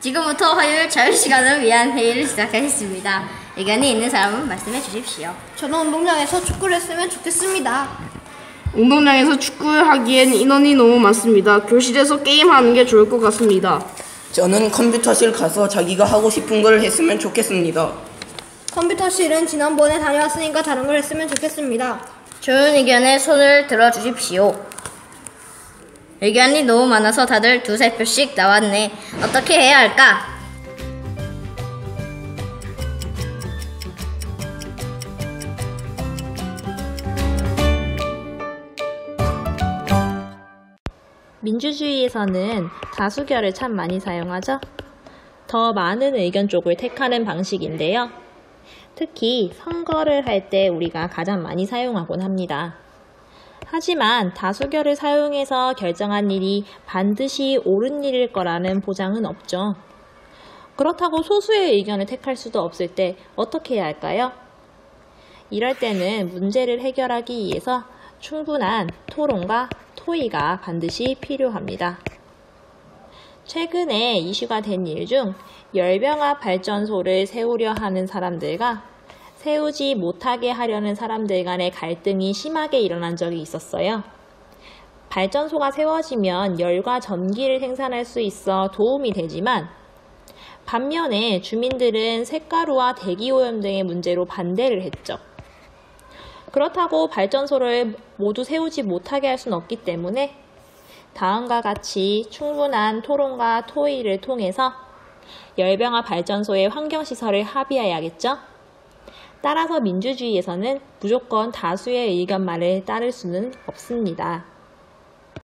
지금부터 화요일 자유시간을 위한 회의를 시작하겠습니다. 의견이 있는 사람은 말씀해 주십시오. 저는 운동장에서 축구를 했으면 좋겠습니다. 운동장에서 축구를 하기엔 인원이 너무 많습니다. 교실에서 게임하는 게 좋을 것 같습니다. 저는 컴퓨터실 가서 자기가 하고 싶은 걸 했으면 좋겠습니다. 컴퓨터실은 지난번에 다녀왔으니까 다른 걸 했으면 좋겠습니다. 좋은 의견에 손을 들어주십시오. 의견이 너무 많아서 다들 두세 표씩 나왔네. 어떻게 해야 할까? 민주주의에서는 다수결을 참 많이 사용하죠. 더 많은 의견 쪽을 택하는 방식인데요. 특히 선거를 할 때 우리가 가장 많이 사용하곤 합니다. 하지만 다수결을 사용해서 결정한 일이 반드시 옳은 일일 거라는 보장은 없죠. 그렇다고 소수의 의견을 택할 수도 없을 때 어떻게 해야 할까요? 이럴 때는 문제를 해결하기 위해서 충분한 토론과 토의가 반드시 필요합니다. 최근에 이슈가 된 일 중 열병합 발전소를 세우려 하는 사람들과 세우지 못하게 하려는 사람들 간의 갈등이 심하게 일어난 적이 있었어요. 발전소가 세워지면 열과 전기를 생산할 수 있어 도움이 되지만 반면에 주민들은 쇳가루와 대기오염 등의 문제로 반대를 했죠. 그렇다고 발전소를 모두 세우지 못하게 할 수는 없기 때문에 다음과 같이 충분한 토론과 토의를 통해서 열병합 발전소의 환경시설을 합의해야겠죠. 따라서 민주주의에서는 무조건 다수의 의견만을 따를 수는 없습니다.